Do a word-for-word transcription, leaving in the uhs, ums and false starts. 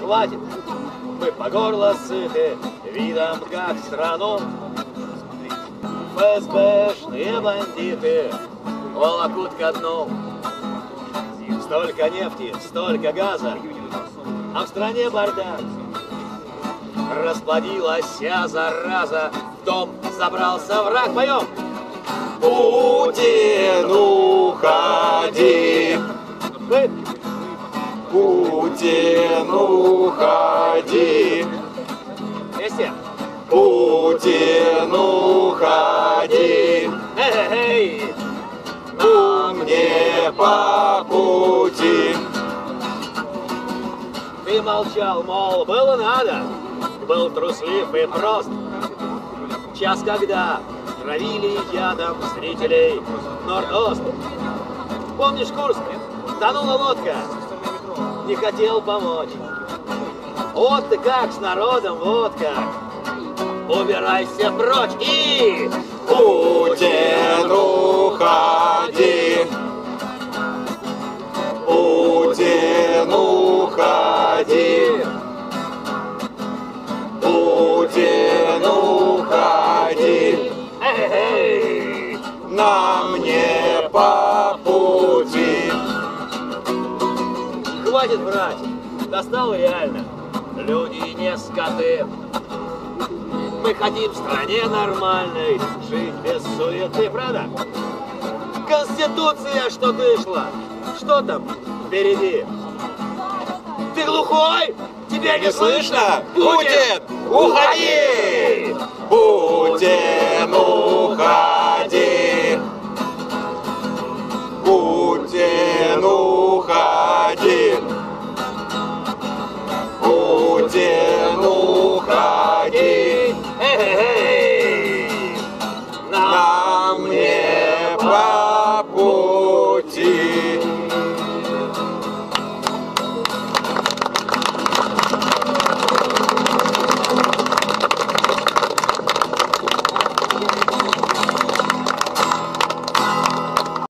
хватит. Мы по горло сыты видом, как страну ФСБшные бандиты волокут ко дну. Столько нефти, столько газа, а в стране бардак. Расплодилась вся зараза, в дом забрался враг. Поем! Путин, уходи! Вы? Путин, уходи! Вместе! Путин, уходи! Эй-эй-эй! Нам не по пути! Ты молчал, мол, было надо, был труслив и прост. Час, когда травили ядом зрителей Норд-Ост. Помнишь Курск? Тонула лодка, не хотел помочь. Вот ты как с народом, вот как. Убирайся прочь и... Путин, уходи! Путин, уходи! Путин, уходи! Эй-эй-эй! Нам не по пути! Хватит врать, достал реально. Люди не скоты. Мы хотим в стране нормальной, жить без суеты, правда? Конституция, что дышла, что там впереди? Ты глухой? Тебя не, Не слышно? Путин, уходи! Путин, уходи! Путин, уходи! Путин, уходи! Эй-эй-эй!